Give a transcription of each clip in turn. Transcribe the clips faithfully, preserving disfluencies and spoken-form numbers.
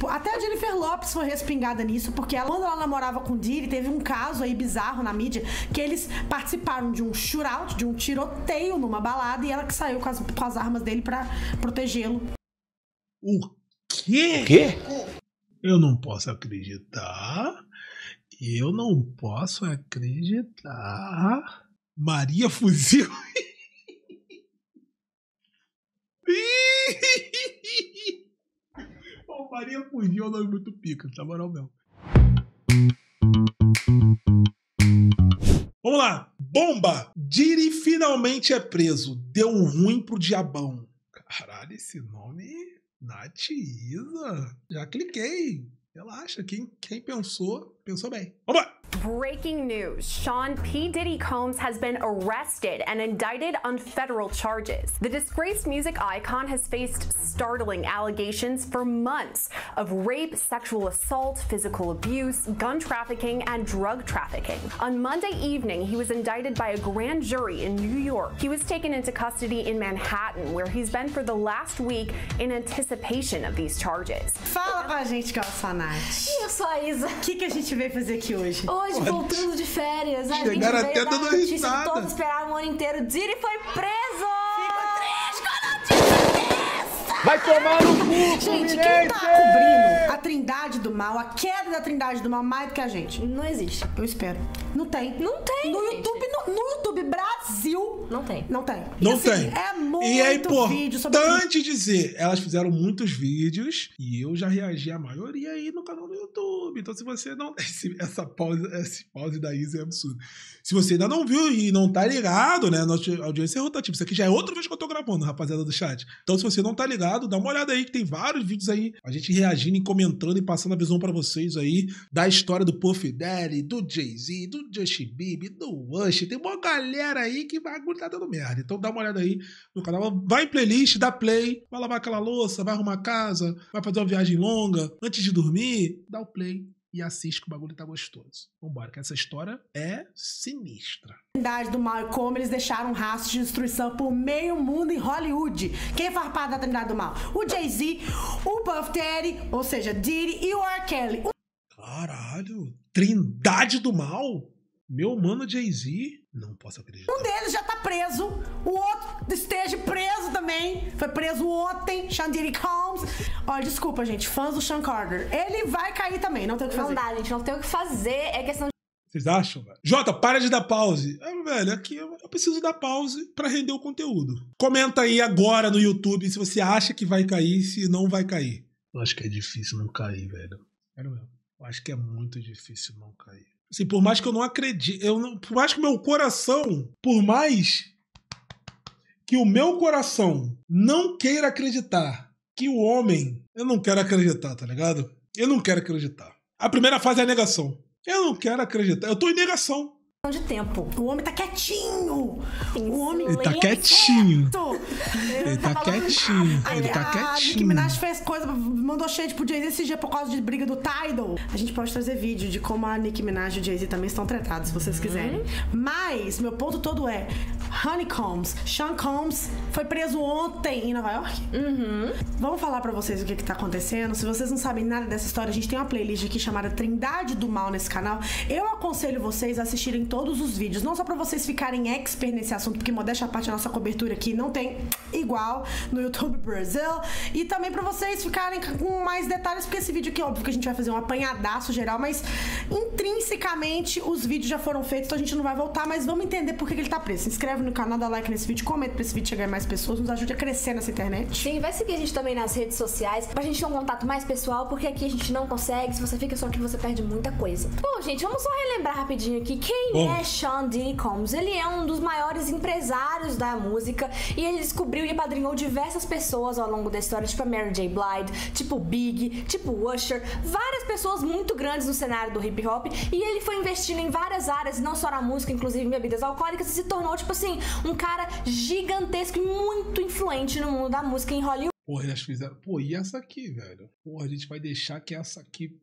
Tipo, até a Jennifer Lopez foi respingada nisso, porque ela, quando ela namorava com o Diddy, teve um caso aí bizarro na mídia, que eles participaram de um shootout, de um tiroteio numa balada, e ela que saiu com as, com as armas dele pra protegê-lo. O quê? O quê? Eu não posso acreditar. Eu não posso acreditar. Maria Fuzil. Oh, Maria Fuzil é um nome muito pica, na moral mesmo. Vamos lá. Bomba. Diddy finalmente é preso. Deu ruim pro diabão. Caralho, esse nome... Nath Isa. Já cliquei. Relaxa. Quem, quem pensou, pensou bem. Vamos lá. Breaking news. Sean P. Diddy Combs has been arrested and indicted on federal charges. The disgraced music icon has faced startling allegations for months of rape, sexual assault, physical abuse, gun trafficking, and drug trafficking. On Monday evening, he was indicted by a grand jury in New York. He was taken into custody in Manhattan, where he's been for the last week in anticipation of these charges. Fala com a gente, Calçanate. Eu sou a Isa. O que, que a gente veio fazer aqui hoje? Hoje, voltando de férias, a gente Chegaram veio até dar dando a notícia risada. que todos esperaram o ano inteiro. Diddy foi preso! Fico triste com a notícia dessa! Vai tomar no cu, Gente, quem tá cobrindo a trindade do mal, a queda da trindade do mal mais do que a gente? Não existe. Eu espero. Não tem. Não tem, No gente. YouTube, no, no YouTube Brasil... Não tem. Não tem. Não E, assim, tem. É muito E é vídeo sobre... importante dizer, elas fizeram muitos vídeos e eu já reagi a maioria aí no canal do YouTube. Então se você não... Esse, essa pause, esse pause da Isa é absurdo. Se você ainda não viu e não tá ligado, né? Nossa audiência é rotativa. Isso aqui já é outra vez que eu tô gravando, rapaziada do chat. Então se você não tá ligado, dá uma olhada aí que tem vários vídeos aí. A gente reagindo e comentando e passando a visão pra vocês aí da história do Puff Daddy, do Jay-Z, do Justin Bieber, do Usher. Tem uma galera aí que vai tá dando merda. Então dá uma olhada aí no canal. Vai em playlist, dá play, vai lavar aquela louça, vai arrumar a casa, vai fazer uma viagem longa. Antes de dormir, dá o play e assiste que o bagulho tá gostoso. Vambora, que essa história é sinistra. Trindade do mal e como eles deixaram um rastro de destruição por meio mundo em Hollywood. Quem faz parte da trindade do mal? O Jay-Z, o Puff Daddy, ou seja, Diddy e o R. Kelly. Caralho, trindade do mal? Meu mano Jay-Z? Não posso acreditar. Um deles já tá preso, o outro esteja preso também. Foi preso ontem, Sean Diddy Combs. Olha, desculpa, gente, fãs do Sean Carter. Ele vai cair também, não tem o que fazer. Não dá, gente. Não tem o que fazer. É questão de... Vocês acham, velho? Jota, para de dar pause. Ah, velho, aqui eu, eu preciso dar pause pra render o conteúdo. Comenta aí agora no YouTube se você acha que vai cair, se não vai cair. Eu acho que é difícil não cair, velho. Sério mesmo. Eu acho que é muito difícil não cair. Assim, por mais que eu não acredite, eu não, por mais que o meu coração, por mais que o meu coração não queira acreditar que o homem, eu não quero acreditar, tá ligado? Eu não quero acreditar. A primeira fase é a negação. Eu não quero acreditar. Eu tô em negação. de tempo. O homem tá quietinho. O homem Ele tá quietinho. Ele, Ele tá quietinho. Ele tá A Nicki quietinho. Minaj fez coisa, mandou shade pro Jay-Z esse dia por causa de briga do Tidal. A gente pode trazer vídeo de como a Nicki Minaj e o Jay-Z também estão tratados, se vocês quiserem. Mas, meu ponto todo é, Honey Combs, Sean Combs foi preso ontem em Nova York. Uhum. Vamos falar pra vocês o que que tá acontecendo. Se vocês não sabem nada dessa história, a gente tem uma playlist aqui chamada Trindade do Mal nesse canal. Eu aconselho vocês a assistirem todos os vídeos, não só pra vocês ficarem expert nesse assunto, porque modéstia à parte, a nossa cobertura aqui não tem igual no YouTube Brasil, e também pra vocês ficarem com mais detalhes, porque esse vídeo aqui, óbvio que a gente vai fazer um apanhadaço geral, mas intrinsecamente os vídeos já foram feitos, então a gente não vai voltar, mas vamos entender por que que ele tá preso. Se inscreve no canal, dá like nesse vídeo, comenta pra esse vídeo chegar em mais pessoas, nos ajude a crescer nessa internet. Sim, vai seguir a gente também nas redes sociais pra gente ter um contato mais pessoal, porque aqui a gente não consegue, se você fica só aqui você perde muita coisa. Bom, gente, vamos só relembrar rapidinho aqui quem Bom. é Sean Diddy Combs. Ele é um dos maiores empresários da música e ele descobriu e apadrinhou diversas pessoas ao longo da história, tipo a Mary J. Blige, tipo Big, tipo Usher, várias pessoas muito grandes no cenário do hip hop, e ele foi investindo em várias áreas, não só na música, inclusive em bebidas alcoólicas, e se tornou, tipo assim, um cara gigantesco e muito influente no mundo da música em Hollywood. Porra, eles fizeram. Pô, e essa aqui, velho? Porra, a gente vai deixar que essa aqui.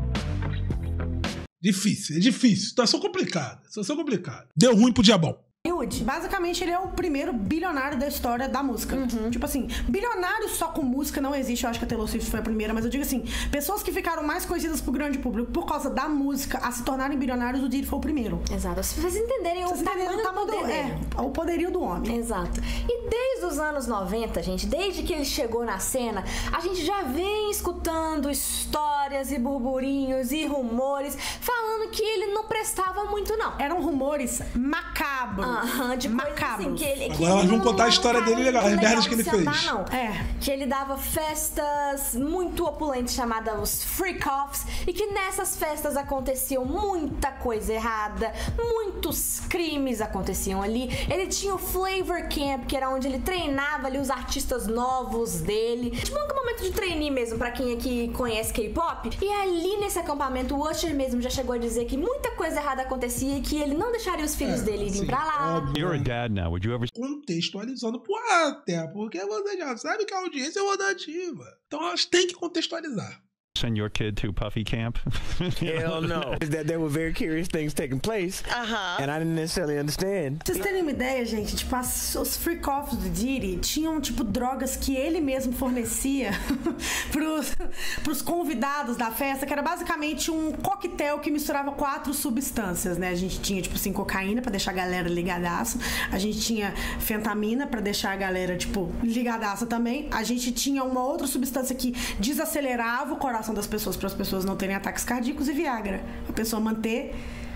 Difícil, é difícil. Situação complicada. Situação complicada. Deu ruim pro diabão. Hollywood. Basicamente, ele é o primeiro bilionário da história da música. Uhum. Tipo assim, bilionário só com música não existe. Eu acho que a Taylor Swift foi a primeira, mas eu digo assim, pessoas que ficaram mais conhecidas pro grande público por causa da música a se tornarem bilionários, o Diddy foi o primeiro. Exato. Se vocês entenderem vocês o tamanho o tamanho do poder do, dele. É, o poderio do homem. Exato. E desde os anos noventa, gente, desde que ele chegou na cena, a gente já vem escutando histórias e burburinhos e rumores falando que ele não prestava muito, não. Eram rumores macabros. Ah, de macabros. Assim, que ele, que Agora elas vão contar a história dele legal, as merdas que ele fez. Andar, não. É. Que ele dava festas muito opulentes chamadas os freak-offs e que nessas festas aconteciam muita coisa errada, muitos crimes aconteciam ali. Ele tinha o Flavor Camp, que era onde ele treinava ali os artistas novos dele. Tipo um acampamento de trainee mesmo, pra quem aqui conhece K-pop. E ali nesse acampamento, o Usher mesmo já chegou a dizer que muita coisa errada acontecia e que ele não deixaria os filhos é, dele irem assim, pra lá. Óbvio. You're a dad now. Would you ever... Contextualizando pro até, porque você já sabe que a audiência é rotativa. Então elas têm que contextualizar. Send your kid to Puffy Camp? Hell no. That there were very curious things taking place, uh-huh. and I didn't necessarily understand. Pra vocês terem uma ideia, gente, tipo, as, os freak-offs do Diddy tinham, tipo, drogas que ele mesmo fornecia pros, pros convidados da festa, que era basicamente um coquetel que misturava quatro substâncias, né? A gente tinha, tipo assim, cocaína pra deixar a galera ligadaça, a gente tinha fentamina pra deixar a galera, tipo, ligadaça também, a gente tinha uma outra substância que desacelerava o coração das pessoas para as pessoas não terem ataques cardíacos e Viagra. A pessoa manter...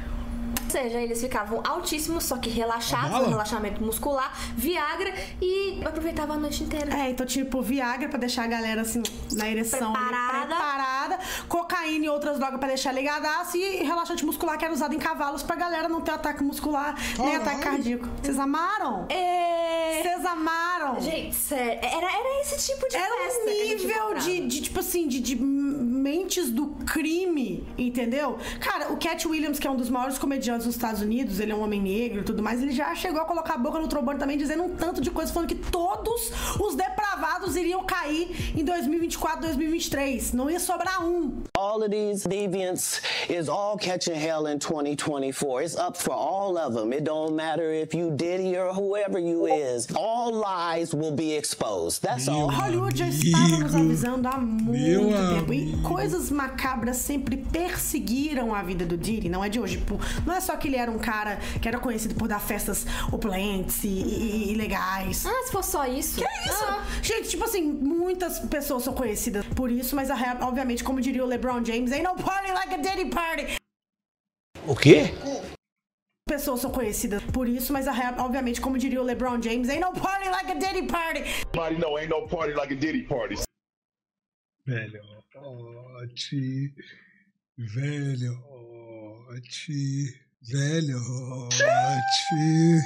Ou seja, eles ficavam altíssimos, só que relaxados, um relaxamento muscular, Viagra e aproveitavam a noite inteira. É, então tipo, Viagra pra deixar a galera assim, na ereção preparada, preparada cocaína e outras drogas pra deixar ligadaço e relaxante muscular que era usado em cavalos pra galera não ter ataque muscular, Caralho. nem ataque cardíaco. Vocês amaram? É... Vocês amaram? Gente, sério, era, era esse tipo de era festa um nível que de, de, tipo assim, de, de mentes do crime, entendeu? Cara, o Cat Williams, que é um dos maiores comediantes nos Estados Unidos, ele é um homem negro e tudo mais, ele já chegou a colocar a boca no trombone também, dizendo um tanto de coisa, falando que todos os depravados iriam cair em dois mil e vinte e quatro, dois mil e vinte e três. Não ia sobrar um. All of these deviants is all catching hell in twenty twenty-four. It's up for all of them. It don't matter if you Diddy or whoever you is. All lies will be exposed. That's all. Hollywood já estava nos avisando há muito Meu tempo. amigo. E coisas macabras sempre perseguiram a vida do Diddy. Não é de hoje. Tipo, não é só que ele era um cara que era conhecido por dar festas opulentes e, e, e legais. Ah, se fosse só isso. Que é isso? Ah. Gente, tipo assim, muitas pessoas são conhecidas por isso, mas a, obviamente, como diria o LeBron James, ain't no party like a Diddy party. O quê? Pessoas são conhecidas por isso, mas a, obviamente, como diria o LeBron James, ain't no party like a Diddy party. Everybody know ain't no party like a Diddy party. Velho, ó, ti. Velho, ó, ti. Velho, ó, ti.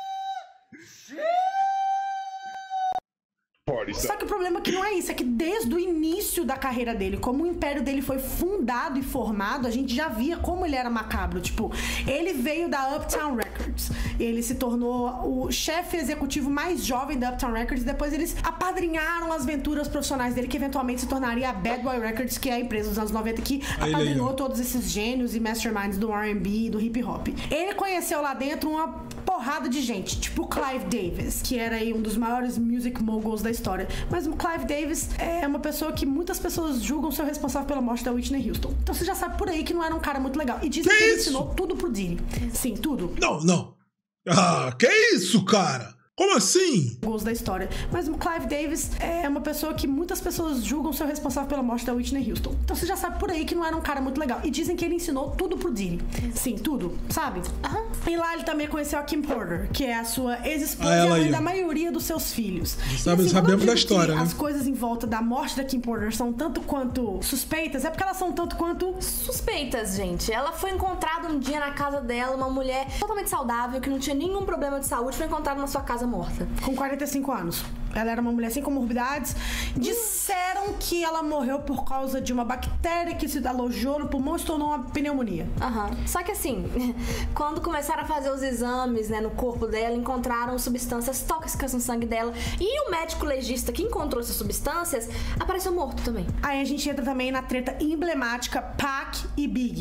Só que o problema é que não é isso, é que desde o início da carreira dele, como o império dele foi fundado e formado, a gente já via como ele era macabro. Tipo, ele veio da Uptown Records, ele se tornou o chefe executivo mais jovem da Uptown Records, depois eles apadrinharam as aventuras profissionais dele, que eventualmente se tornaria a Bad Boy Records, que é a empresa dos anos noventa que Aí, apadrinhou aí, todos esses gênios e masterminds do R and B e do hip hop. Ele conheceu lá dentro uma porrada de gente, tipo o Clive Davis, que era aí um dos maiores music moguls da história. Mas o Clive Davis é uma pessoa que muitas pessoas julgam ser responsável pela morte da Whitney Houston. Então você já sabe por aí que não era um cara muito legal. E dizem que, que ele isso? ensinou tudo pro Diddy. Sim, tudo. Não, não. Ah, que isso, cara? Como assim? Gols da história. Mas o Clive Davis é uma pessoa que muitas pessoas julgam ser responsável pela morte da Whitney Houston. Então você já sabe por aí que não era um cara muito legal. E dizem que ele ensinou tudo pro Diddy. Sim, tudo. Sabe? Aham. E lá ele também conheceu a Kim Porter, que é a sua ex-esposa Ah, e a ela mãe aí. da maioria dos seus filhos. Sabe- E, assim, sabemos quando eu da digo história, que né? as coisas em volta da morte da Kim Porter são tanto quanto suspeitas, é porque elas são tanto quanto... Suspeitas, gente. Ela foi encontrada um dia na casa dela, uma mulher totalmente saudável, que não tinha nenhum problema de saúde, foi encontrada na sua casa morta. Com quarenta e cinco anos. Ela era uma mulher sem comorbidades. Disseram que ela morreu por causa de uma bactéria que se alojou no pulmão e se tornou uma pneumonia. Aham. Só que assim, quando começaram a fazer os exames, né, no corpo dela, encontraram substâncias tóxicas no sangue dela. E o médico legista que encontrou essas substâncias apareceu morto também. Aí a gente entra também na treta emblemática Pac e Big.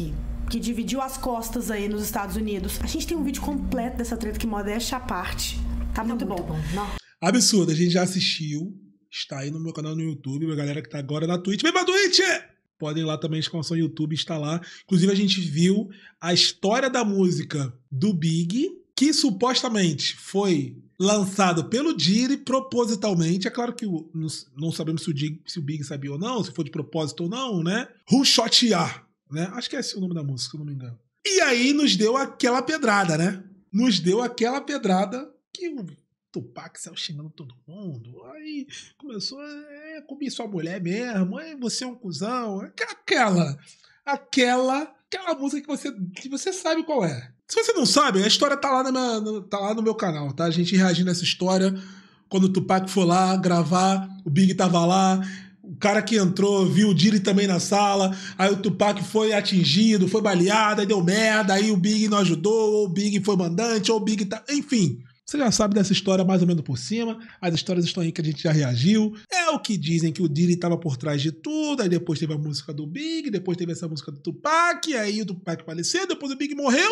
que dividiu as costas aí nos Estados Unidos. A gente tem um vídeo completo dessa treta, que modéstia à parte. Tá, tá muito, muito bom. bom. Não. Absurdo, a gente já assistiu. Está aí no meu canal no YouTube. A galera que tá agora na Twitch. Vem pra Twitch! Podem ir lá também, exclamação YouTube, está lá. Inclusive, a gente viu a história da música do Big, que supostamente foi lançado pelo Diddy propositalmente. É claro que o, não, não sabemos se o, Dig, se o Big sabia ou não, se foi de propósito ou não, né? Who Shot Ya, né? Acho que é esse o nome da música, se eu não me engano. E aí nos deu aquela pedrada, né? Nos deu aquela pedrada que o Tupac saiu xingando todo mundo. Aí começou, é, comi sua mulher mesmo, é, você é um cuzão. Aquela, aquela, aquela música que você, que você sabe qual é. Se você não sabe, a história tá lá, na minha, no, tá lá no meu canal, tá? A gente reagindo nessa história. Quando o Tupac foi lá gravar, o Big tava lá. O cara que entrou viu o Diddy também na sala. Aí o Tupac foi atingido, foi baleado, aí deu merda. Aí o Big não ajudou, ou o Big foi mandante, ou o Big tá... Enfim, você já sabe dessa história mais ou menos por cima. As histórias estão aí que a gente já reagiu. É o que dizem que o Diddy tava por trás de tudo. Aí depois teve a música do Big, depois teve essa música do Tupac. Aí o Tupac faleceu, depois o Big morreu.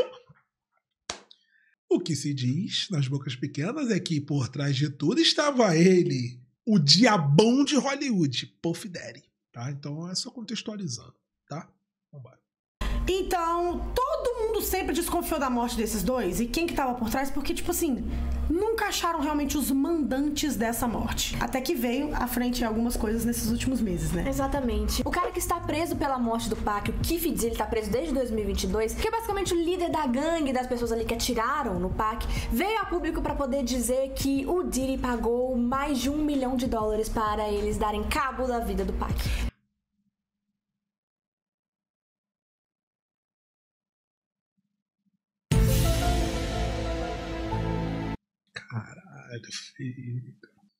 O que se diz nas bocas pequenas é que por trás de tudo estava ele, o diabão de Hollywood, Puff Daddy, tá? Então é só contextualizando, tá? Vambora. Então, todo mundo sempre desconfiou da morte desses dois. E quem que tava por trás? Porque, tipo assim, nunca acharam realmente os mandantes dessa morte. Até que veio à frente algumas coisas nesses últimos meses, né? Exatamente. O cara que está preso pela morte do Pac, o Keffe D, ele tá preso desde dois mil e vinte e dois, que é basicamente o líder da gangue das pessoas ali que atiraram no Pac, veio a público pra poder dizer que o Diddy pagou mais de um milhão de dólares para eles darem cabo da vida do Pac. Caralho, filho.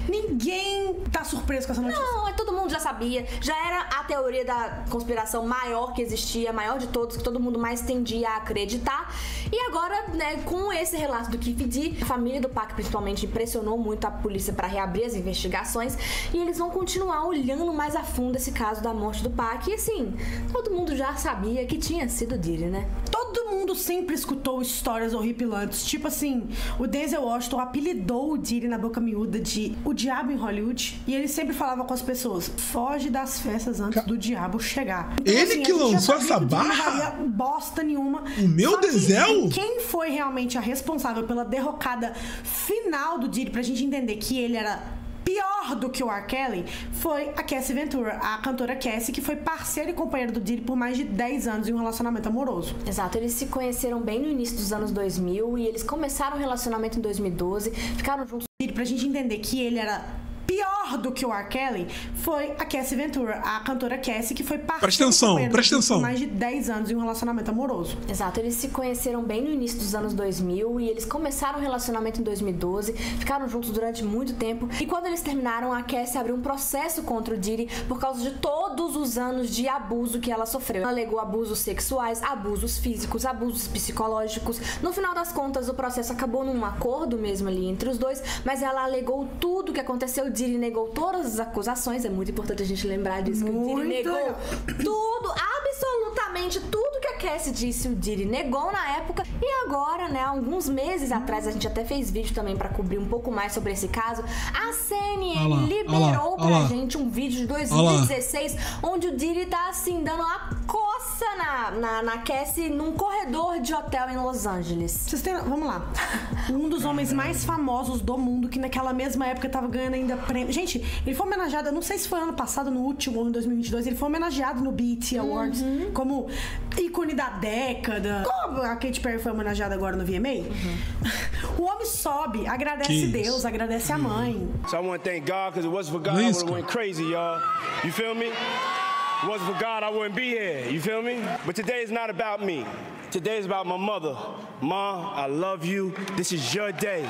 Ninguém tá surpreso com essa notícia. Não, todo mundo já sabia. Já era a teoria da conspiração maior que existia, maior de todos, que todo mundo mais tendia a acreditar. E agora, né, com esse relato do Keffe D, a família do Pac principalmente pressionou muito a polícia para reabrir as investigações. E eles vão continuar olhando mais a fundo esse caso da morte do Pac. E assim, todo mundo já sabia que tinha sido Diddy, né? Todo mundo sempre escutou histórias horripilantes. Tipo assim, o Denzel Washington apelidou o Diddy na boca miúda de o diabo em Hollywood. E ele sempre falava com as pessoas: foge das festas antes Ca... do diabo chegar. Então, ele assim, que lançou essa que barra? Não valia bosta nenhuma. O meu Denzel? Quem foi realmente a responsável pela derrocada final do Diddy, pra gente entender que ele era pior do que o R. Kelly, foi a Cassie Ventura, a cantora Cassie, que foi parceira e companheira do Diddy por mais de dez anos em um relacionamento amoroso. Exato, eles se conheceram bem no início dos anos dois mil e eles começaram o relacionamento em dois mil e doze, ficaram juntos. Pra gente entender que ele era pior do que o R. Kelly, foi a Cassie Ventura, a cantora Cassie, que foi parceira presta atenção, presta atenção. por mais de dez anos em um relacionamento amoroso. Exato, eles se conheceram bem no início dos anos dois mil e eles começaram o relacionamento em dois mil e doze, ficaram juntos durante muito tempo e quando eles terminaram, a Cassie abriu um processo contra o Diddy por causa de todos os anos de abuso que ela sofreu. Ela alegou abusos sexuais, abusos físicos, abusos psicológicos. No final das contas, o processo acabou num acordo mesmo ali entre os dois, mas ela alegou tudo que aconteceu. Diddy negou todas as acusações, é muito importante a gente lembrar disso, muito. que o Diddy negou tudo, absolutamente tudo que a Cassie disse, o Diddy negou na época. E agora, né, alguns meses atrás, a gente até fez vídeo também pra cobrir um pouco mais sobre esse caso, a C N N olá, liberou olá, pra olá. gente um vídeo de dois mil e dezesseis, olá. onde o Diddy tá assim, dando uma coça na, na, na Cassie num corredor de hotel em Los Angeles. Vocês têm... Vamos lá. Um dos homens mais famosos do mundo, que naquela mesma época tava ganhando ainda prêmio. Gente, ele foi homenageado, não sei se foi ano passado, no último, ou em dois mil e vinte e dois, ele foi homenageado no B E T Awards uhum. como ícone da década. Como a Katy Perry foi homenageada agora no V M A. Uhum. O homem sobe, agradece que Deus, isso? agradece a mãe. So I want to thank God, because it wasn't for God, I would have went crazy, y'all. You feel me? It wasn't for God, I wouldn't be here. You feel me? But today is not about me. Today is about my mother. Ma, I love you. This is your day.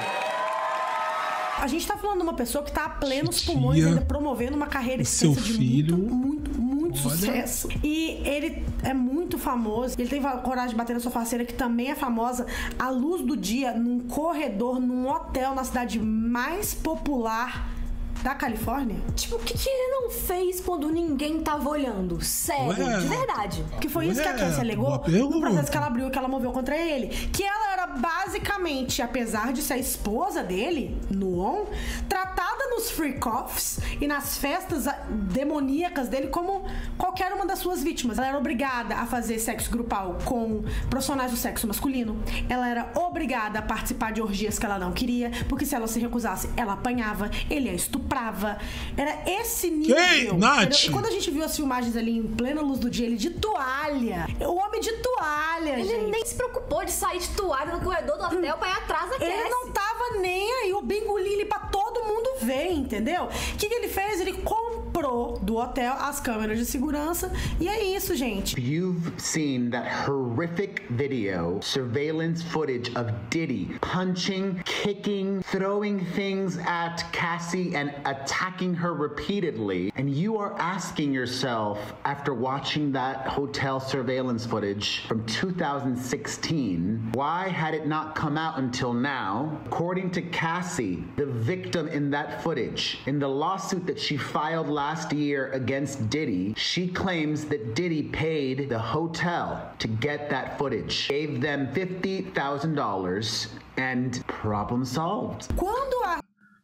A gente tá falando de uma pessoa que tá a plenos pulmões ainda promovendo uma carreira extensa de filho, muito, muito, muito olha. sucesso. E ele é muito famoso. Ele teve a coragem de bater na sua parceira, que também é famosa, à luz do dia, num corredor, num hotel na cidade mais popular da Califórnia. Tipo, o que, que ele não fez quando ninguém tava olhando? Sério, Ué, de verdade. Que foi isso Ué, que a Cassie alegou no processo que ela abriu, que ela moveu contra ele. Que ela era basicamente, apesar de ser a esposa dele, no on, tratada nos freak-offs e nas festas demoníacas dele como qualquer uma das suas vítimas. Ela era obrigada a fazer sexo grupal com profissionais do sexo masculino. Ela era obrigada a participar de orgias que ela não queria, porque se ela se recusasse, ela apanhava, ele a estuprava. Era esse nível. Ei, Nath! E quando a gente viu as filmagens ali em plena luz do dia, ele de toalha. O homem de toalha, Ele gente. nem se preocupou de sair de toalha no corredor do hotel pra ir atrás da Cassie. Ele não tava nem aí, o bingolinho ali pra todo mundo ver, entendeu? O que, que ele fez? Ele comprou do hotel as câmeras de segurança e é isso, gente. You've seen that horrific video, surveillance footage of Diddy punching, kicking, throwing things at Cassie and attacking her repeatedly. And you are asking yourself, after watching that hotel surveillance footage from two thousand sixteen, why had it not come out until now? According to Cassie, the victim in that footage, in the lawsuit that she filed last year against Diddy, she claims that Diddy paid the hotel to get that footage, gave them fifty thousand dollars, and problem solved. Quando a...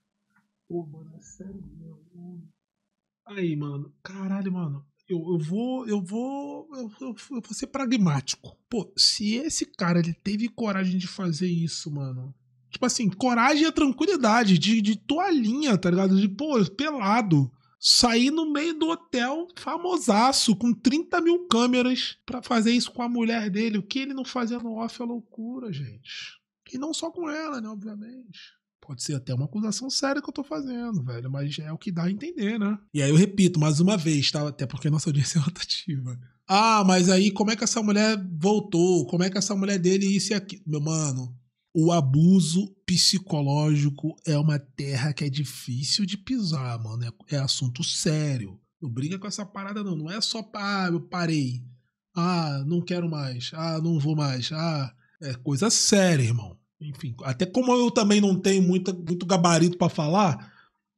Pô, mano, é sério mesmo. Aí, mano, caralho, mano. Eu, eu vou, eu vou, eu, eu, eu vou ser pragmático. Pô, se esse cara, ele teve coragem de fazer isso, mano. Tipo assim, coragem e tranquilidade, de, de toalhinha, tá ligado? De, pô, pelado. Sair no meio do hotel, famosaço, com trinta mil câmeras, pra fazer isso com a mulher dele. O que ele não fazia no off é loucura, gente. E não só com ela, né, obviamente. Pode ser até uma acusação séria que eu tô fazendo, velho, mas é o que dá a entender, né? E aí eu repito mais uma vez, tá? Até porque nossa audiência é rotativa. Ah, mas aí como é que essa mulher voltou? Como é que essa mulher dele isso e aquilo? Meu mano, o abuso psicológico é uma terra que é difícil de pisar, mano. É, é assunto sério. Não briga com essa parada, não. Não é só, ah, eu parei. Ah, não quero mais. Ah, não vou mais. Ah, é coisa séria, irmão. Enfim, até como eu também não tenho muita, muito gabarito pra falar...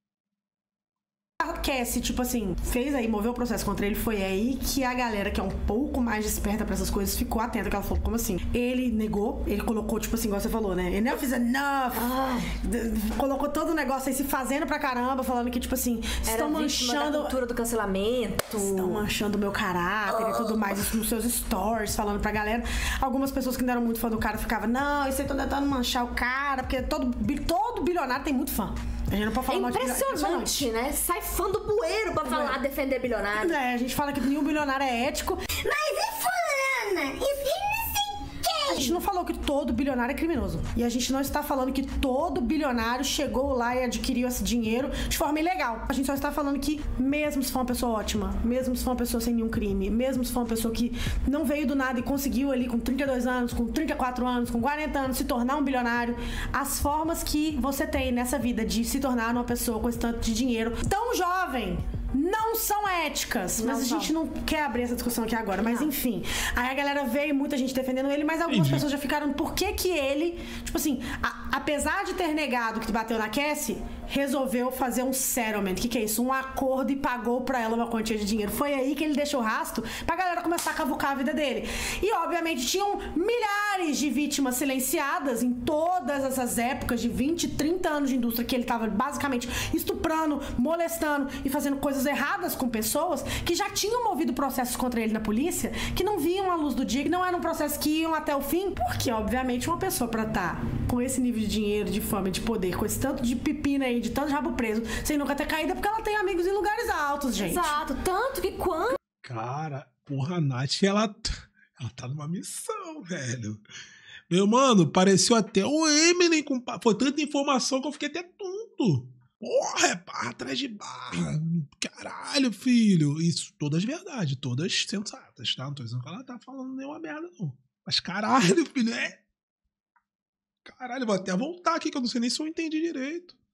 A Cassie, tipo assim, fez aí, moveu o processo contra ele, foi aí que a galera que é um pouco mais desperta pra essas coisas ficou atenta, que ela falou, como assim? Ele negou, ele colocou, tipo assim, igual você falou, né? Enough is enough! Ah. Colocou todo o negócio aí se fazendo pra caramba, falando que, tipo assim, estão manchando... a cultura do cancelamento. Estão manchando o meu caráter oh. e tudo mais, isso nos seus stories, falando pra galera. Algumas pessoas que não eram muito fã do cara ficavam, não, isso aí tá tentando manchar o cara, porque todo, todo bilionário tem muito fã. A gente não pode falar é impressionante, né? Sai fã do bueiro pra falar, é. defender bilionário. É, a gente fala que nenhum bilionário é ético. Mas e fulana? E não sei quem? A gente não falou que todo bilionário é criminoso. E a gente não está falando que todo bilionário chegou lá e adquiriu esse dinheiro de forma ilegal. A gente só está falando que mesmo se for uma pessoa ótima, mesmo se for uma pessoa sem nenhum crime, mesmo se for uma pessoa que não veio do nada e conseguiu ali com trinta e dois anos, com trinta e quatro anos, com quarenta anos se tornar um bilionário, as formas que você tem nessa vida de se tornar uma pessoa com esse tanto de dinheiro tão jovem não são éticas. Não mas são. A gente não quer abrir essa discussão aqui agora. Mas não. Enfim, aí a galera veio, muita gente defendendo ele, mas algumas Entendi. pessoas já ficaram por que que ele, tipo assim, a, apesar de ter negado que bateu na Cassie, resolveu fazer um settlement. O que que é isso? Um acordo e pagou pra ela uma quantia de dinheiro. Foi aí que ele deixou o rastro pra galera começar a cavucar a vida dele. E obviamente tinham milhares de vítimas silenciadas em todas essas épocas de vinte, trinta anos de indústria que ele tava basicamente estuprando, molestando e fazendo coisas erradas com pessoas que já tinham movido processos contra ele na polícia, que não viam a luz do dia, que não eram processos que iam até o fim, porque obviamente uma pessoa pra estar com esse nível de dinheiro, de fama, de poder, com esse tanto de pepina aí, de tanto de rabo preso, sem nunca ter caído, é porque ela tem amigos em lugares altos, gente. Exato, tanto que quando... Cara, porra, a Nath, ela, ela tá numa missão, velho. Meu mano, pareceu até o Eminem, com... foi tanta informação que eu fiquei até tonto. Porra, é barra atrás de barra. Caralho, filho. Isso, todas verdade, todas sensatas, tá? Não tô dizendo que ela tá falando nenhuma merda, não. Mas caralho, filho, é... Caralho, vou até voltar aqui, que eu não sei nem se eu entendi direito.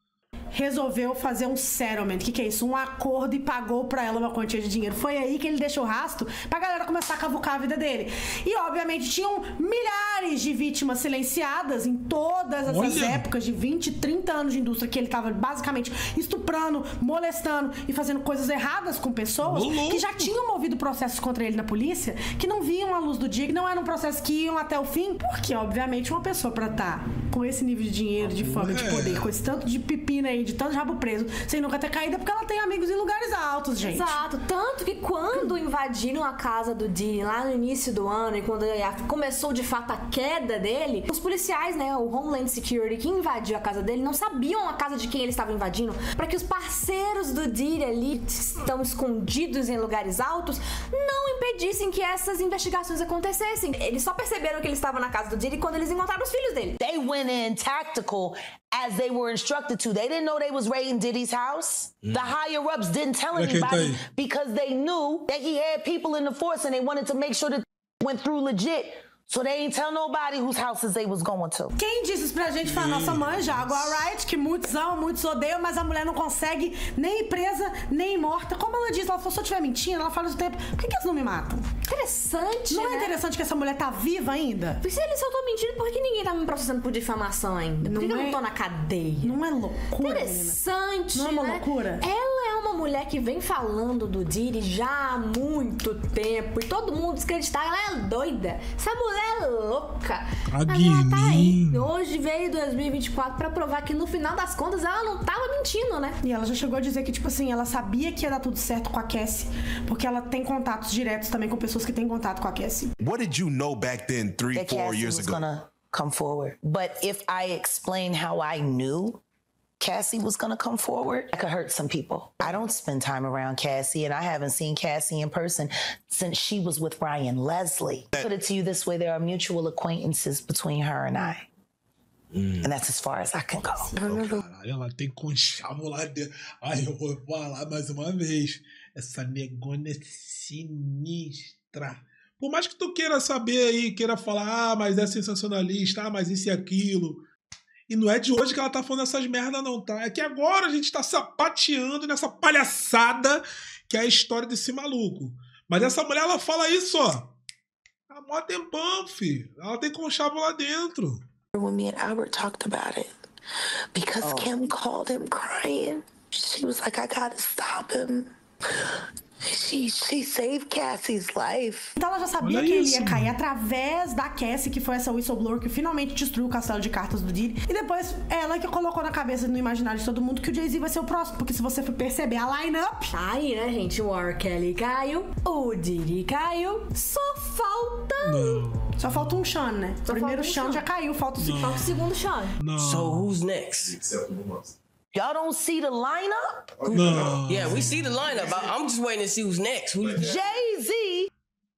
resolveu fazer um settlement. O que, que é isso? Um acordo e pagou pra ela uma quantia de dinheiro. Foi aí que ele deixou o rastro pra galera começar a cavucar a vida dele. E, obviamente, tinham milhares de vítimas silenciadas em todas essas Olha. épocas de vinte, trinta anos de indústria que ele tava basicamente estuprando, molestando e fazendo coisas erradas com pessoas Olô. que já tinham movido processos contra ele na polícia, que não viam a luz do dia, que não eram processos que iam até o fim, porque, obviamente, uma pessoa pra estar com esse nível de dinheiro, de fama, de poder, com esse tanto de pepina aí, de tanto rabo preso, sem nunca ter caído, é porque ela tem amigos em lugares altos, gente. Exato. Tanto que quando invadiram a casa do Diddy lá no início do ano e quando começou de fato a queda dele, os policiais, né, o Homeland Security que invadiu a casa dele, não sabiam a casa de quem ele estava invadindo, para que os parceiros do Diddy ali, que estão escondidos em lugares altos, não impedissem que essas investigações acontecessem. Eles só perceberam que ele estava na casa do Diddy quando eles encontraram os filhos dele. They went in tactical as they were instructed to. They didn't know they was raiding Diddy's house. Mm. The higher-ups didn't tell anybody because they knew that he had people in the force and they wanted to make sure that went through legit. So they ain't tell nobody whose houses they was going to. Quem disse isso pra gente foi a nossa mãe, Jaguar Wright, que muitos amam, muitos odeiam, mas a mulher não consegue nem ir presa, nem ir morta. Como ela diz, ela falou, se eu estiver mentindo, ela fala do tempo, por que, que eles não me matam? Interessante, Não né? é interessante que essa mulher tá viva ainda? Se eles só estão mentindo, por que ninguém tá me processando por difamação ainda? Por que, Não que eu é- não tô na cadeia? Não é loucura, Interessante, Não é uma né? loucura? Ela é uma mulher que vem falando do Diddy já há muito tempo e todo mundo desacreditar. Ela é doida. Essa mulher é louca. Mas ela tá aí. Hoje veio dois mil e vinte e quatro pra provar que no final das contas ela não tava mentindo, né? E ela já chegou a dizer que, tipo assim, ela sabia que ia dar tudo certo com a Cassie, porque ela tem contatos diretos também com pessoas que têm contato com a Cassie. What did you know back then, three, That four Cassie years was ago? gonna come forward. But if I explain how I knew Cassie was gonna come forward, I could hurt some people. I don't spend time around Cassie, and I haven't seen Cassie in person since she was with Ryan Leslie. Put it to you this way, there are mutual acquaintances between her and I. Hum. And that's as far as I can go. Caralho, ela tem conchavo lá dentro. Ai, eu vou falar mais uma vez. Essa negona é sinistra. Por mais que tu queira saber aí, queira falar, ah, mas é sensacionalista, ah, mas isso e aquilo. E não é de hoje que ela tá falando essas merda não, tá? É que agora a gente tá sapateando nessa palhaçada que é a história desse maluco. Mas essa mulher, ela fala isso, ó. Há mó tempão, filho. Ela tem conchavo lá dentro. When me and Albert talked about it, because Oh. Kim called him crying, she was like, I gotta stop him. She, she saved Cassie's life. Então ela já sabia Olha que ele isso. ia cair através da Cassie, que foi essa whistleblower que finalmente destruiu o castelo de cartas do Diddy. E depois ela que colocou na cabeça, no imaginário de todo mundo, que o Jay-Z vai ser o próximo. Porque se você for perceber a line-up... Tá aí, né, gente? O R. Kelly caiu, o Diddy caiu, só falta... Não. Só falta um Sean, né? O primeiro falta um Sean Sean. já caiu, falta o, Não. Falta o segundo Sean. Não. So who's next? Y'all don't see the lineup? No. Yeah, we see the lineup. I, I'm just waiting to see who's next. Who, Jay-Z.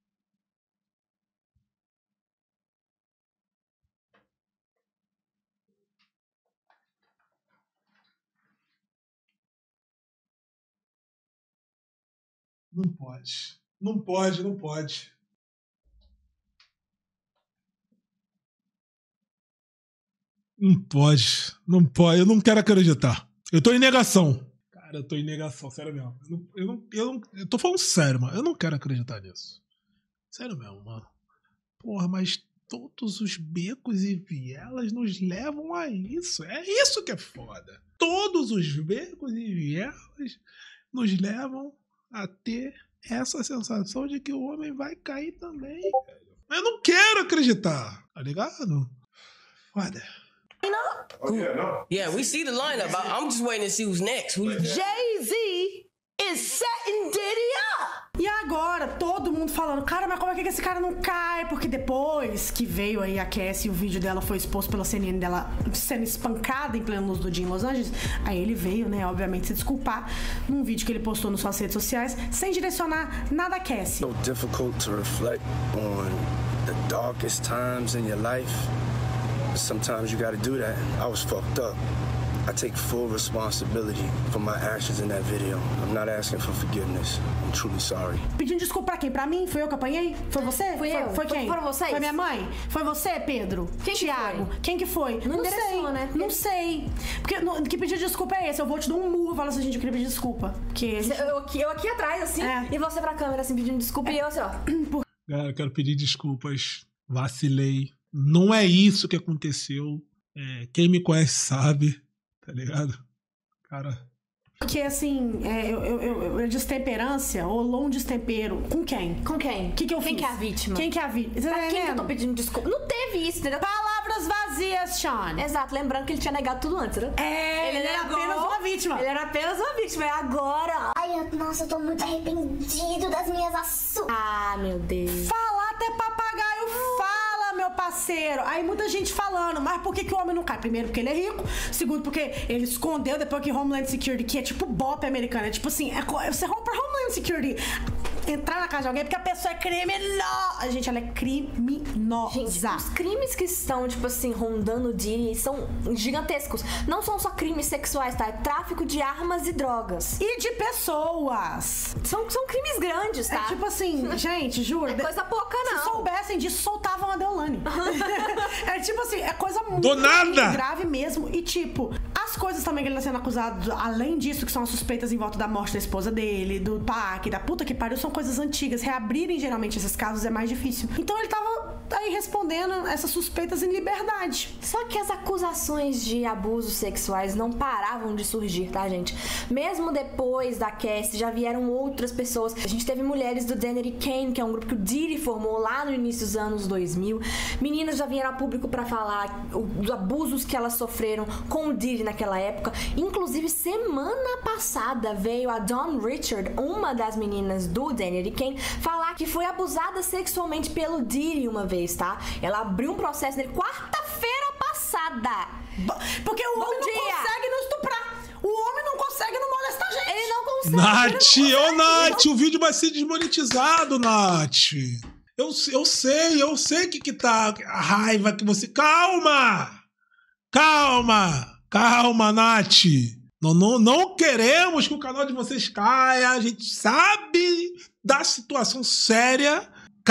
Não pode. Não pode, não pode. Não pode. Não pode. Eu não quero acreditar. Eu tô em negação. Cara, eu tô em negação, sério mesmo. Eu, não, eu, não, eu, não, eu tô falando sério, mano. Eu não quero acreditar nisso. Sério mesmo, mano. Porra, mas todos os becos e vielas nos levam a isso. É isso que é foda. Todos os becos e vielas nos levam a ter essa sensação de que o homem vai cair também. Eu não quero acreditar, tá ligado? Foda. Oh, yeah, no. Yeah, we see the lineup. I, I'm just waiting to see who's next. Who, Jay-Z is setting Diddy up. E agora, todo mundo falando, cara, mas como é que esse cara não cai? Porque depois que veio aí a Cassie e o vídeo dela foi exposto pela C N N dela sendo espancada em pleno luz do dia em Los Angeles, aí ele veio, né, obviamente, se desculpar num vídeo que ele postou nas suas redes sociais, sem direcionar nada a Cassie. So difficult to reflect on the darkest times in your life. Sometimes you gotta do that. I was fucked up. I take full responsibility for my actions in that video. I'm not asking for forgiveness. I'm truly sorry. Pedindo desculpa pra quem? Pra mim? Foi eu que apanhei? Foi você? Fui foi, eu. Foi quem? Foram vocês? Foi minha mãe? Foi você, Pedro? Quem Thiago? que foi? Quem que foi? Não, não sei, né? Não sei. Porque no, que pedido de desculpa é esse? Eu vou te dar um murro e falar assim, gente, eu queria pedir desculpa. Porque gente... eu, aqui, eu aqui atrás, assim, é. e você pra câmera, assim, pedindo desculpa, é. e eu assim, ó. Galera, eu quero pedir desculpas. Vacilei. Não é isso que aconteceu. É, quem me conhece sabe, tá ligado? Cara... Porque, assim, é, eu, eu, eu, eu destemperância, rolou um destempero. Com quem? Com quem? O que, que eu quem fiz? que é a vítima? Quem que é a vítima? Pra quem que eu tô pedindo desculpa? Não teve isso, entendeu? Palavras vazias, Sean. Exato, lembrando que ele tinha negado tudo antes, né? É, ele, ele era apenas uma vítima. Ele era apenas uma vítima, e agora... Ai, eu, nossa, eu tô muito arrependido das minhas ações. Ah, meu Deus. Falar até papagaio fala, meu parceiro. Aí muita gente falando, mas por que, que o homem não cai? Primeiro, porque ele é rico. Segundo, porque ele escondeu depois que Homeland Security, que é tipo BOP americano. É tipo assim, é, você rompe Homeland Security, entrar na casa de alguém porque a pessoa é criminosa. Gente, ela é criminosa. Gente, os crimes que estão, tipo assim, rondando o Diddy são gigantescos. Não são só crimes sexuais, tá? É tráfico de armas e drogas. E de pessoas. São, são crimes grandes, tá? É tipo assim, gente, juro. É coisa pouca, não. Se soubessem disso, soltavam a Deolane. É tipo assim, é coisa muito Do nada. grave mesmo. E tipo, as coisas também que ele tá sendo acusado, além disso, que são as suspeitas em volta da morte da esposa dele, do Pac, da puta que pariu, são coisas antigas. Reabrirem geralmente esses casos é mais difícil. Então ele tava aí respondendo essas suspeitas em liberdade. Só que as acusações de abusos sexuais não paravam de surgir, tá, gente? Mesmo depois da Cassie, já vieram outras pessoas. A gente teve mulheres do Danity Kane, que é um grupo que o Diddy formou lá no início dos anos dois mil. Meninas já vieram a público pra falar os abusos que elas sofreram com o Diddy naquela época. Inclusive, semana passada veio a Dawn Richard, uma das meninas do Danity Kane, falar que foi abusada sexualmente pelo Diddy uma vez, tá? Ela abriu um processo nele quarta-feira passada. Porque o Bom homem dia. não consegue nos estuprar. O homem não consegue não molestar a gente. Ele não consegue. Nath, ô Nath, o vídeo vai ser desmonetizado, Nath. Eu, eu sei, eu sei que que tá a raiva que você... Calma! Calma! Calma, Nath. Não, não, não queremos que o canal de vocês caia. A gente sabe da situação séria.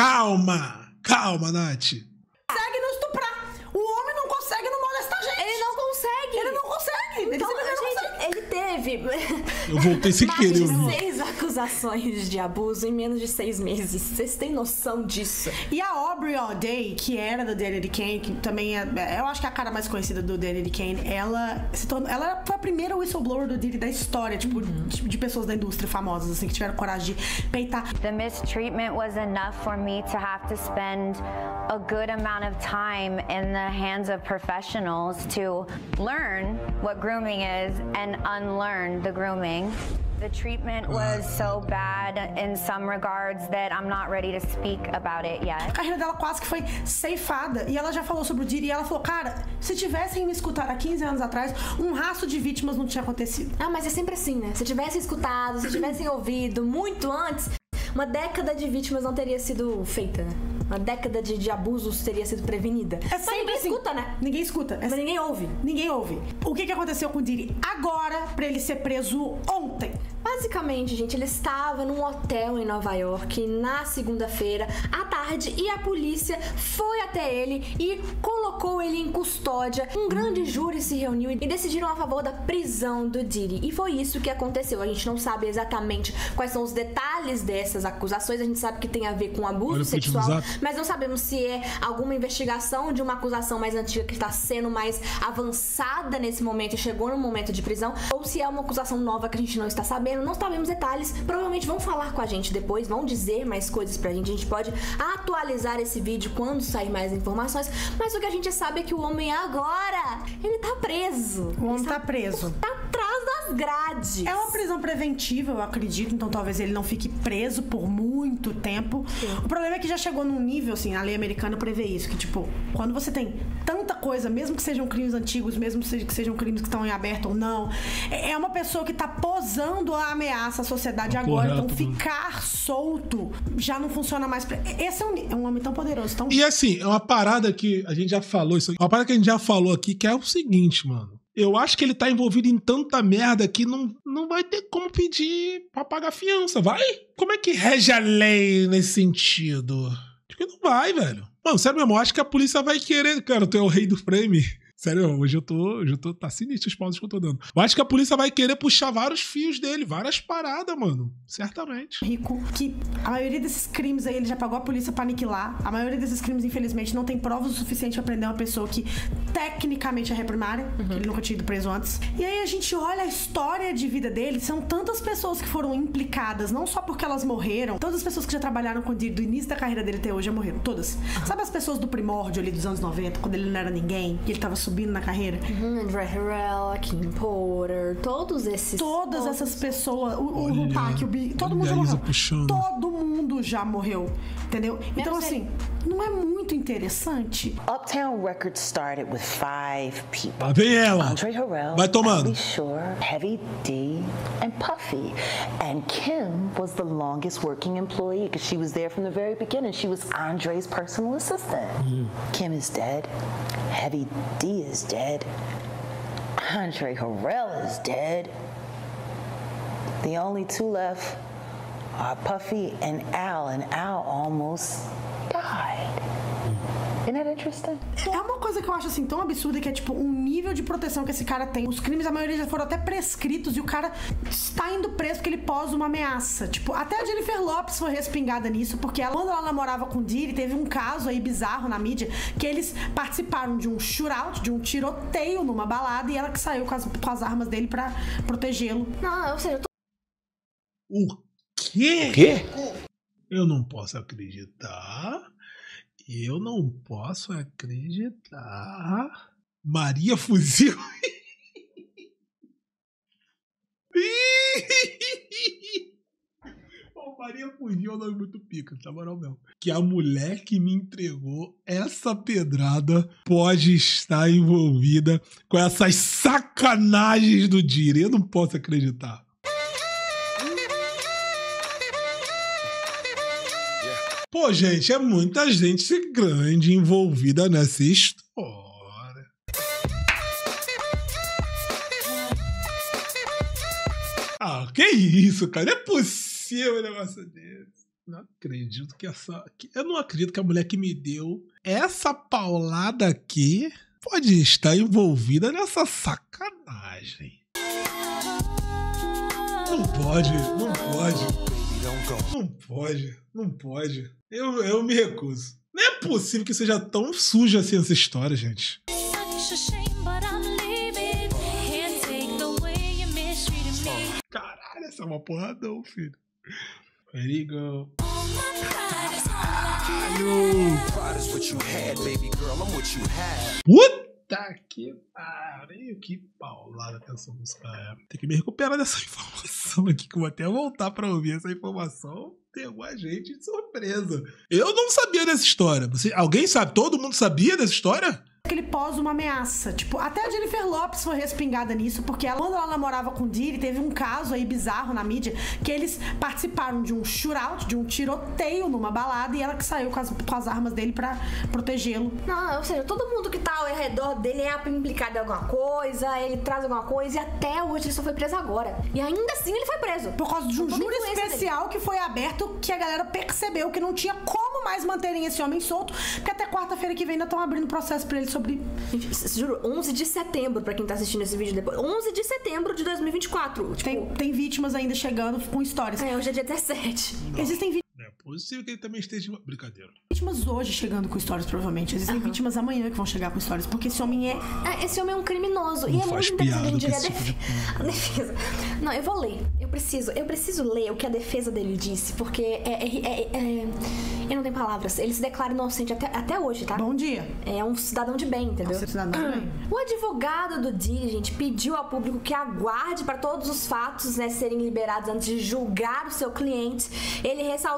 Calma! Calma, Nath. Consegue nos estuprar. O homem não consegue não molestar a gente. Ele não consegue. Ele não consegue. Então, ele, gente, não consegue. ele teve... Eu voltei sem mais querer. de seis acusações de abuso em menos de seis meses. Vocês têm noção disso? E a Aubrey O'Day, que era do Danity Kane, que também é, eu acho que é a cara mais conhecida do Danity Kane, ela se tornou, ela foi a primeira whistleblower do Diddy da história, tipo, uhum. de, de pessoas da indústria famosas, assim, que tiveram coragem de peitar. The mistreatment was enough for me to have to spend a good amount of time in the hands of professionals to learn what grooming is and unlearn the grooming. The treatment was so bad in some regards that I'm not ready to speak about it yet. A carreira dela quase que foi ceifada. E ela já falou sobre o Diddy e ela falou, cara, se tivessem me escutado há quinze anos atrás, um rastro de vítimas não tinha acontecido. Ah, mas é sempre assim, né? Se tivessem escutado, se tivessem ouvido muito antes, uma década de vítimas não teria sido feita, né? Uma década de, de abusos teria sido prevenida. É sempre ninguém assim. escuta, né? Ninguém escuta. É Mas ninguém ouve. Ninguém ouve. O que, que aconteceu com o Diddy agora pra ele ser preso ontem? Basicamente, gente, ele estava num hotel em Nova York na segunda-feira à tarde e a polícia foi até ele e colocou ele em custódia. Um grande júri se reuniu e decidiram a favor da prisão do Diddy. E foi isso que aconteceu. A gente não sabe exatamente quais são os detalhes dessas acusações. A gente sabe que tem a ver com abuso sexual, mas não sabemos se é alguma investigação de uma acusação mais antiga que está sendo mais avançada nesse momento e chegou no momento de prisão, ou se é uma acusação nova que a gente não está sabendo. Não sabemos detalhes. Provavelmente vão falar com a gente depois, vão dizer mais coisas pra gente. A gente pode atualizar esse vídeo quando sair mais informações, mas o que a gente sabe é que o homem agora, ele tá preso. O homem tá preso. Tá atrás das grades. É uma prisão preventiva, eu acredito, então talvez ele não fique preso por muito tempo. Sim. O problema é que já chegou num nível, assim, a lei americana prevê isso, que tipo, quando você tem tanta coisa, mesmo que sejam crimes antigos, mesmo que sejam crimes que estão em aberto ou não, é uma pessoa que tá posando a ameaça à sociedade tá agora, correto, então ficar solto já não funciona mais. Pra... Esse é um, é um homem tão poderoso, tão... E assim, é uma parada que a gente já falou, isso aqui, uma parada que a gente já falou aqui, que é o seguinte, mano. Eu acho que ele tá envolvido em tanta merda que não, não vai ter como pedir pra pagar fiança, vai? Como é que rege a lei nesse sentido? Acho que não vai, velho. Mano, sério mesmo, eu acho que a polícia vai querer... Cara, tu é o rei do frame. Sério, hoje eu tô... Hoje eu tô tá sinistro os pausos que eu tô dando. Eu acho que a polícia vai querer puxar vários fios dele, várias paradas, mano. Certamente. Rico, que a maioria desses crimes aí, ele já pagou a polícia pra aniquilar. A maioria desses crimes, infelizmente, não tem provas o suficiente pra prender uma pessoa que tecnicamente é reprimária, uhum. que ele nunca tinha ido preso antes. E aí a gente olha a história de vida dele, são tantas pessoas que foram implicadas, não só porque elas morreram, todas as pessoas que já trabalharam com ele do início da carreira dele até hoje já morreram, todas. Uhum. Sabe as pessoas do primórdio ali dos anos noventa, quando ele não era ninguém, e ele tava subindo na carreira? Uhum, André Harrell, Kim Porter, todos esses... Todas todos. essas pessoas, o, o Lupac, o Big, todo mundo já morreu. Puxando. Todo mundo já morreu, entendeu? Então, assim, não é muito interessante. Uptown Records started with five people. Lá vem ela. Andre Harrell, vai tomando. Bobby Shore, Heavy D, and Puffy. And Kim was the longest working employee because she was there from the very beginning. She was Andre's personal assistant. Mm. Kim is dead. Heavy D is dead. Andre Harrell is dead. The only two left are Puffy and Al, and Al almost died. Isn't that interesting? É uma coisa que eu acho assim tão absurda, que é tipo um nível de proteção que esse cara tem. Os crimes, a maioria já foram até prescritos e o cara está indo preso porque ele pôs uma ameaça. Tipo, até a Jennifer Lopez foi respingada nisso, porque ela, quando ela namorava com o Diddy, teve um caso aí bizarro na mídia, que eles participaram de um shootout, de um tiroteio numa balada, e ela que saiu com as, com as armas dele pra protegê-lo. Não, ou seja, eu tô... O quê? O quê? Eu não posso acreditar. Eu não posso acreditar. Maria Fuzil. Oh, Maria Fuzil é um nome muito pica, tá moral mesmo. Que a mulher que me entregou essa pedrada pode estar envolvida com essas sacanagens do Diddy. Eu não posso acreditar. Pô, gente, é muita gente grande envolvida nessa história. Ah, que isso, cara? Não é possível um negócio desse. Não acredito que essa... Eu não acredito que a mulher que me deu essa paulada aqui pode estar envolvida nessa sacanagem. Não pode, não pode. Não pode, não pode. Eu, eu me recuso. Não é possível que seja tão suja assim essa história, gente. Caralho, essa é uma porradão, filho. There you go. Puta que pariu, que paulada que essa música é. Tem que me recuperar dessa informação aqui, que eu vou até voltar pra ouvir essa informação. Pegou a gente de surpresa. Eu não sabia dessa história. Você, alguém sabe? Todo mundo sabia dessa história? Que ele pôs uma ameaça. Tipo, até a Jennifer Lopez foi respingada nisso, porque ela, quando ela namorava com o Diddy, teve um caso aí bizarro na mídia, que eles participaram de um shootout, de um tiroteio numa balada, e ela que saiu com as, com as armas dele pra protegê-lo. Não, ou seja, todo mundo que tá ao redor dele é implicado em alguma coisa, ele traz alguma coisa, e até hoje ele só foi preso agora. E ainda assim ele foi preso. Por causa de um júri especial dele. Que foi aberto, que a galera percebeu que não tinha como mais manterem esse homem solto, porque até quarta-feira que vem ainda estão abrindo processo pra ele sobre... Juro, onze de setembro, pra quem tá assistindo esse vídeo depois. onze de setembro de dois mil e vinte e quatro. Tipo... Tem, tem vítimas ainda chegando com histórias. É, hoje é dia dezessete. Não. Existem vítimas. É possível que ele também esteja... Brincadeira. Vítimas hoje chegando com histórias, provavelmente. Existem uhum. vítimas amanhã que vão chegar com histórias, porque esse homem é... é esse homem é um criminoso. Não e é muito independente dele. A, def... tipo de... a defesa. Não, eu vou ler. Eu preciso, eu preciso ler o que a defesa dele disse, porque é... é, é, é... eu não tenho palavras. Ele se declara inocente até, até hoje, tá? Bom dia. É um cidadão de bem, entendeu? É um cidadão de bem. O advogado do Diddy, gente, pediu ao público que aguarde para todos os fatos, né, serem liberados antes de julgar o seu cliente. Ele ressaltou que o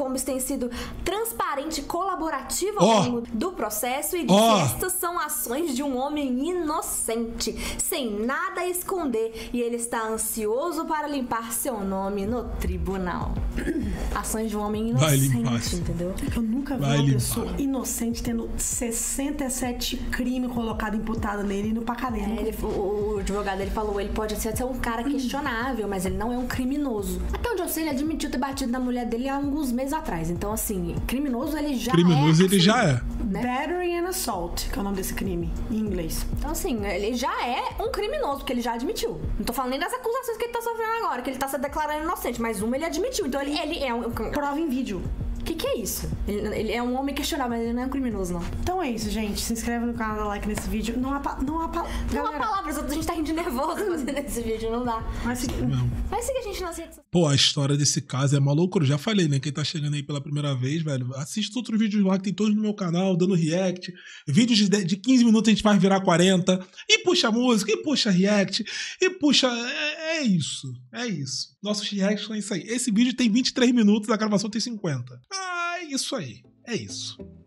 Combs tem sido transparente e colaborativa ao Oh. longo do processo e diz Oh. que estas são ações de um homem inocente, sem nada a esconder, e ele está ansioso para limpar seu nome no tribunal. Ações de um homem Vai inocente, limpar. entendeu? Eu nunca vi Vai uma limpar. pessoa inocente tendo sessenta e sete crimes colocados imputado nele e no pra cadeia. É, ele- o, o advogado ele falou, ele pode ser ser um cara questionável, mas ele não é um criminoso. Até onde eu sei, ele admitiu ter batido na mulher dele há alguns meses atrás. Então, assim, criminoso ele já Criminoso é. ele assim, já é. né? Battery and assault, que é o nome desse crime, em inglês. Então, assim, ele já é um criminoso, porque ele já admitiu. Não tô falando nem das acusações que ele tá sofrendo agora, que ele tá se declarando inocente, mas uma ele admitiu. Então, ele, ele é um... Prova em vídeo. O que que é isso? Ele, ele é um homem questionável, mas ele não é um criminoso, não. Então é isso, gente. Se inscreve no canal, dá like nesse vídeo. Não há, pa... não há, pa... Não há palavras, a gente tá rindo de nervoso fazendo esse vídeo, não dá. Mas se... Vai seguir a gente nas redes sociais. Pô, a história desse caso é uma loucura. Eu já falei, né? Quem tá chegando aí pela primeira vez, velho, assiste outros vídeos lá que tem todos no meu canal, dando react. Vídeos de, de quinze minutos a gente vai virar quarenta. E puxa música, e puxa react, e puxa... É, é isso, é isso. Nossos reacts são isso aí. Esse vídeo tem vinte e três minutos, a gravação tem cinquenta. Ah, é isso aí. É isso.